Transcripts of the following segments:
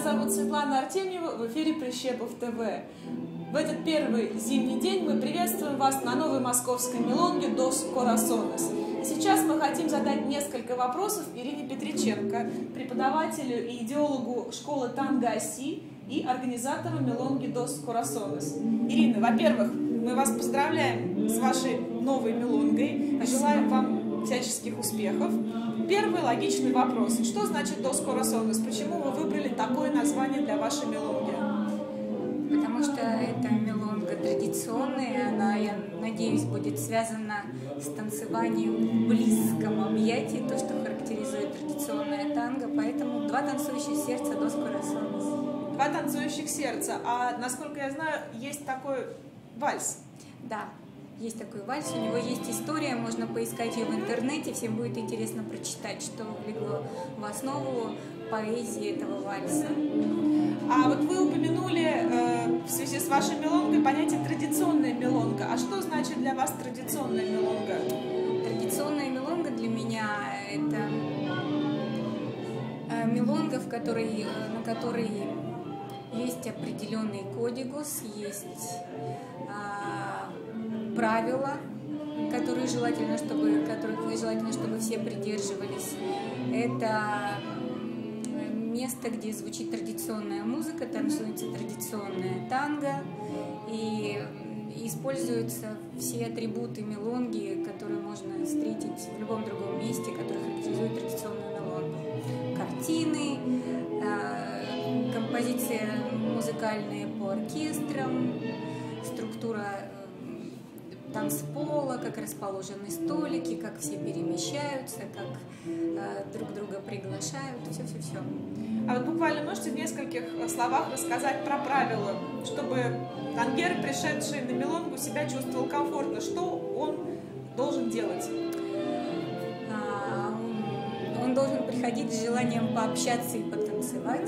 зовут Светлана Артемьева, в эфире Прищепов ТВ. В этот первый зимний день мы приветствуем вас на новой московской мелонге «Dos Corazones». Сейчас мы хотим задать несколько вопросов Ирине Петриченко, преподавателю и идеологу школы танго «Оси» и организатору мелонги «Dos Corazones». Ирина, во-первых, мы вас поздравляем с вашей новой мелонгой, желаем вам всяческих успехов. Первый логичный вопрос. Что значит «Dos Corazones»? Почему вы выбрали такое название для вашей мелонги? Потому что эта мелонга традиционная, она, я надеюсь, будет связана с танцеванием в близком объятии, то, что характеризует традиционное танго, поэтому два танцующих сердца «Dos Corazones». Два танцующих сердца. А, насколько я знаю, есть такой вальс. Да, есть такой вальс, у него есть история, можно поискать ее в интернете, всем будет интересно прочитать, что легло в основу поэзии этого вальса. А вот вы упомянули в связи с вашей мелонгой понятие «традиционная мелонга». А что значит для вас традиционная мелонга? Традиционная мелонга для меня – это мелонга, на которой есть определенный кодигус, есть правила, которых желательно, чтобы все придерживались. Это место, где звучит традиционная музыка, танцуется традиционная танго, и используются все атрибуты мелонги, которые можно встретить в любом другом месте, которые характеризуют традиционную мелонгу. Картины, композиция музыкальная по оркестрам, структура танцпола, как расположены столики, как все перемещаются, как друг друга приглашают, все-все-все. А вот буквально можете в нескольких словах рассказать про правила, чтобы тангер, пришедший на мелонгу, себя чувствовал комфортно? Что он должен делать? Он должен приходить с желанием пообщаться и потанцевать.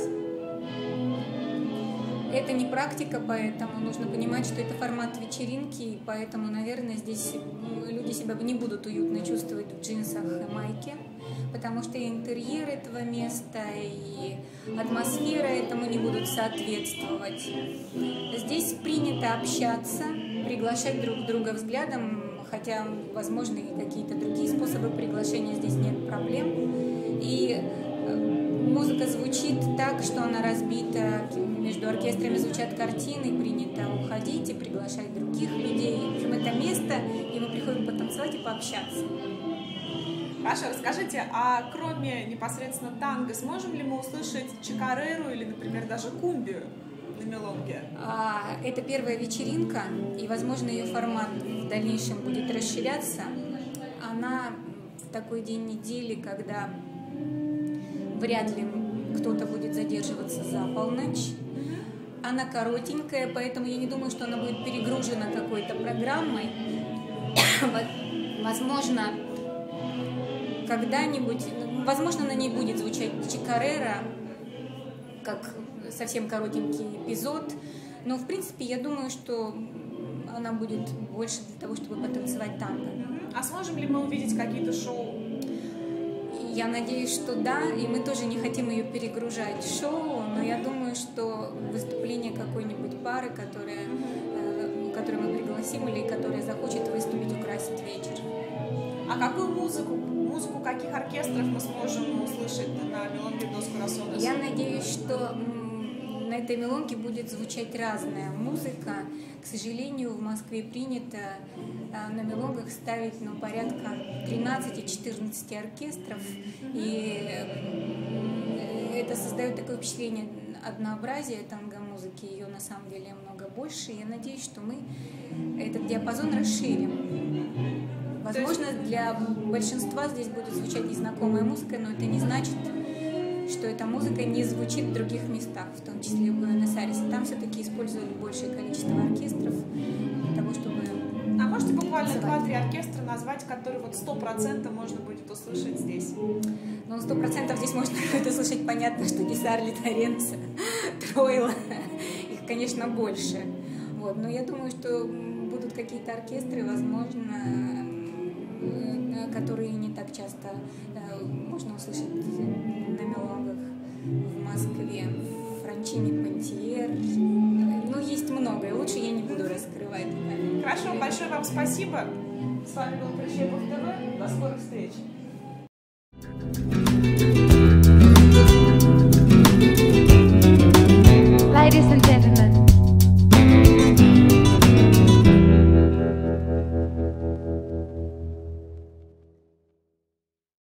Это не практика, поэтому нужно понимать, что это формат вечеринки, и поэтому, наверное, здесь люди себя не будут уютно чувствовать в джинсах и майке, потому что и интерьер этого места, и атмосфера этому не будут соответствовать. Здесь принято общаться, приглашать друг друга взглядом, хотя, возможно, и какие-то другие способы приглашения, здесь нет проблем. И музыка звучит так, что она разбита, между оркестрами звучат картины, принято уходить и приглашать других людей. В общем, это место, где мы приходим потанцевать и пообщаться. Хорошо, расскажите, а кроме непосредственно танго, сможем ли мы услышать чакареру или, например, даже кумбию на мелонге? Это первая вечеринка, и, возможно, ее формат в дальнейшем будет расширяться. Она в такой день недели, когда вряд ли кто-то будет задерживаться за полночь. Она коротенькая, поэтому я не думаю, что она будет перегружена какой-то программой. Возможно, когда-нибудь, на ней будет звучать чакарера, как совсем коротенький эпизод, но, в принципе, я думаю, что она будет больше для того, чтобы потанцевать танго. А сможем ли мы увидеть какие-то шоу? Я надеюсь, что да, и мы тоже не хотим ее перегружать шоу, но я думаю, что выступление какой-нибудь пары, которую мы пригласим или которая захочет выступить, украсит вечер. А какую музыку каких оркестров мы сможем услышать на мелонге «Dos Corazones»? Я надеюсь, что на этой мелонге будет звучать разная музыка. К сожалению, в Москве принято на мелонгах ставить порядка 13-14 оркестров, и это создает такое впечатление однообразия танго-музыки, ее на самом деле много больше. Я надеюсь, что мы этот диапазон расширим. Возможно, для большинства здесь будет звучать незнакомая музыка, но это не значит, что эта музыка не звучит в других местах, в том числе в Буэнос-Айресе. Там все-таки использовали большее количество оркестров для того, чтобы... А можете буквально 2-3 оркестра назвать, которые 100% можно будет услышать здесь? Ну, 100% здесь можно будет услышать, понятно, что Гисарли, Торренцо, Тройло, их, конечно, больше. Но я думаю, что будут какие-то оркестры, возможно, которые не так часто можно услышать на мелонгах в Москве. спасибо. С вами был Прищепов ТВ. До скорых встреч.